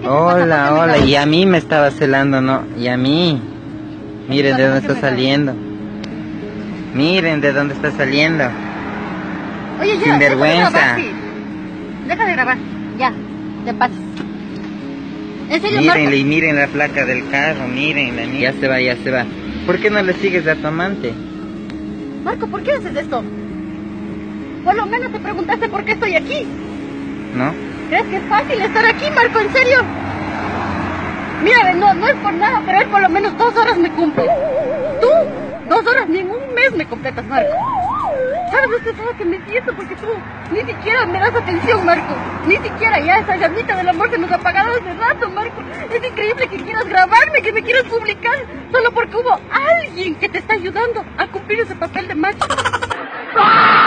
Hola, hola, y a mí me estaba celando, ¿no? Y a mí. Miren de dónde está saliendo. Miren de dónde está saliendo. Oye, ya, Sinvergüenza. Deja de grabar, ya, te pasas. En serio, Mírenle Marco. y miren la placa del carro, mírenla, ya se va, ya se va. ¿Por qué no le sigues a tu amante? Marco, ¿por qué haces esto? Por lo menos te preguntaste por qué estoy aquí. ¿No? ¿Crees que es fácil estar aquí, Marco? ¿En serio? Mira, no es por nada, pero él por lo menos 2 horas me cumple. Tú, 2 horas ni en un mes me completas, Marco. ¿Sabes lo estresada que me siento? Porque tú ni siquiera me das atención, Marco. Ni siquiera ya esa llamita del amor se nos ha apagado hace rato, Marco. Es increíble que quieras grabarme, que me quieras publicar, solo porque hubo alguien que te está ayudando a cumplir ese papel de macho.